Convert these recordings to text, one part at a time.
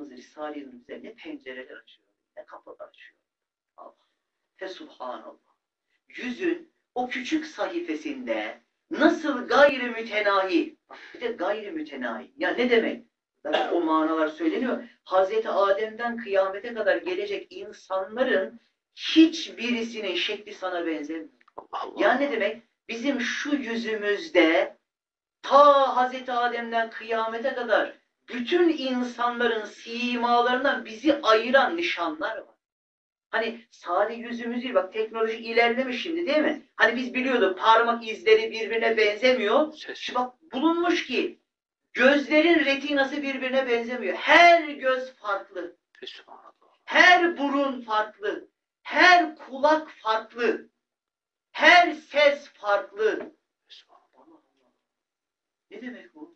Mevlamız Risale-i Nur bize ne pencereler açıyor, ne kapılar açıyor. Allah. Fesubhanallah. Yüzün o küçük sayfasında nasıl gayri mütenahi, bir de gayri mütenahi. Ya ne demek? Zaten o manalar söyleniyor. Hazreti Adem'den kıyamete kadar gelecek insanların hiçbirisinin şekli sana benzemiyor. Yani ne demek? Bizim şu yüzümüzde ta Hazreti Adem'den kıyamete kadar bütün insanların simalarından bizi ayıran nişanlar var. Hani sadece yüzümüz değil, bak teknoloji ilerlemiş şimdi değil mi? Hani biz biliyorduk parmak izleri birbirine benzemiyor. Şimdi bak bulunmuş ki gözlerin retinası birbirine benzemiyor. Her göz farklı. Her burun farklı. Her kulak farklı. Her ses farklı. Ne demek bu?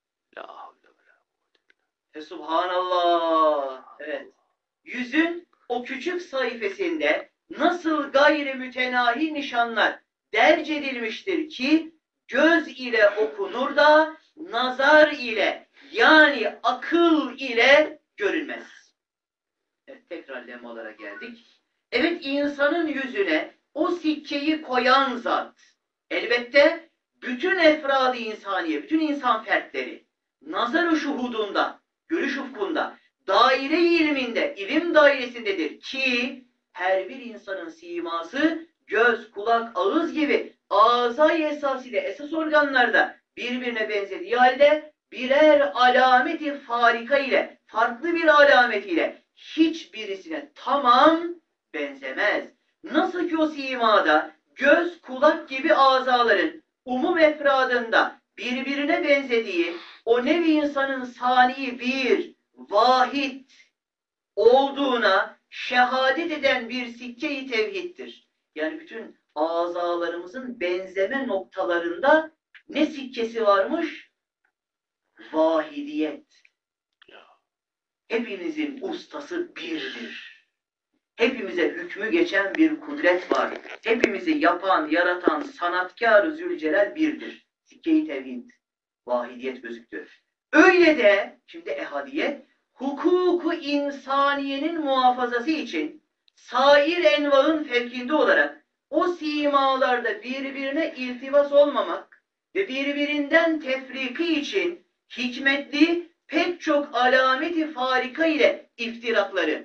Subhanallah. Evet. Yüzün o küçük sayfasında nasıl gayri mütenahi nişanlar derc edilmiştir ki göz ile okunur da nazar ile yani akıl ile görünmez. Evet, tekrar lemalara geldik. Evet, insanın yüzüne o sikkeyi koyan zat elbette bütün efrad-ı insaniye, bütün insan fertleri nazar-ı şuhudunda, görüş ufkunda, daire-i ilminde, ilim dairesindedir ki her bir insanın siması göz, kulak, ağız gibi azay esasıyla esas organlarda birbirine benzediği halde birer alameti farika ile, farklı bir alametiyle hiçbirisine tamam benzemez. Nasıl ki o simada göz, kulak gibi azaların umum efradında birbirine benzediği o nevi insanın sani bir, vahid olduğuna şehadet eden bir sikke-i tevhiddir. Yani bütün azalarımızın benzeme noktalarında ne sikkesi varmış? Vahidiyet. Hepinizin ustası birdir. Hepimize hükmü geçen bir kudret var. Hepimizi yapan, yaratan, sanatkar-ı Zülcelal birdir. Sikke-i tevhid, vahidiyet gözüktü. Öyle de, şimdi ehadiyet, hukuku insaniyenin muhafazası için sair envaın fevkinde olarak o simalarda birbirine iltifas olmamak ve birbirinden tefriki için hikmetli pek çok alameti farika ile iftirakları,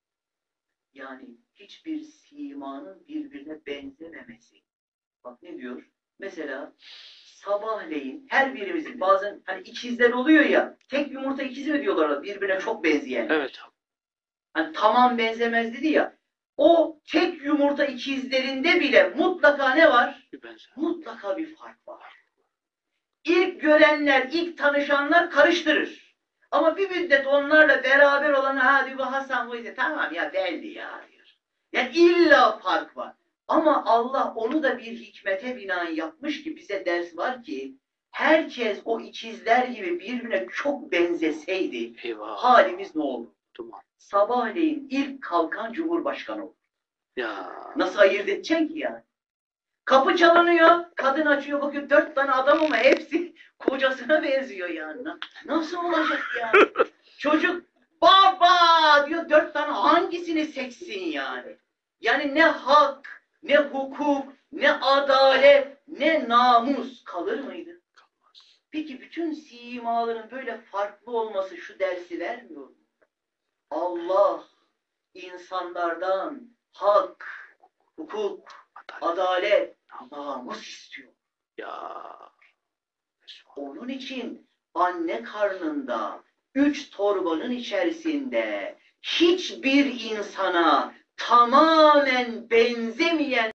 yani hiçbir simanın birbirine benzememesi. Bak ne diyor? Mesela sabahleyin her birimizin bazen hani ikizler oluyor ya, tek yumurta ikizi mi diyorlar birbirine çok benzeyen. Evet. Hani tamam benzemez dedi ya. O tek yumurta ikizlerinde bile mutlaka ne var? Mutlaka bir fark var. İlk görenler, ilk tanışanlar karıştırır. Ama bir müddet onlarla beraber olan hadi bu Hasan bu ise tamam ya belli ya diyor. Yani illa fark var. Ama Allah onu da bir hikmete binaen yapmış ki bize ders var ki herkes o ikizler gibi birbirine çok benzeseydi halimiz ne olur? Sabahleyin ilk kalkan Cumhurbaşkanı olur. Ya. Nasıl ayırt edeceksin ki yani? Kapı çalınıyor, kadın açıyor bakıyor 4 tane adam ama hepsi kocasına benziyor yani. Nasıl olacak yani? Çocuk baba diyor 4 tane hangisini seçsin yani? Yani ne hak, ne hukuk, ne adalet, ne namus kalır mıydı? Kalmaz. Peki bütün simaların böyle farklı olması şu dersi vermiyor mu? Allah insanlardan hak, hukuk, adalet, namus istiyor. Ya. Onun için anne karnında 3 torbanın içerisinde hiçbir insana tamamen benzemeyen